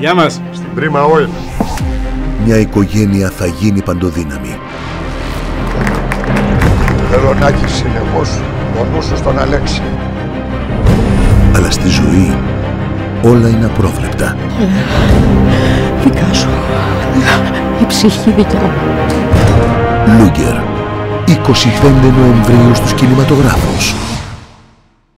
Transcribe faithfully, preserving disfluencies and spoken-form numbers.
Γεια μας. Στην Prima Oil. Μια οικογένεια θα γίνει παντοδύναμη. Θέλω να έχεις συνεχώς το νου σου στον Αλέξη. Αλλά στη ζωή όλα είναι απρόβλεπτα. Δικά σου. Η ψυχή δικιά μου. Λούγκερ, εικοστή πέμπτη Νοεμβρίου στους κινηματογράφους.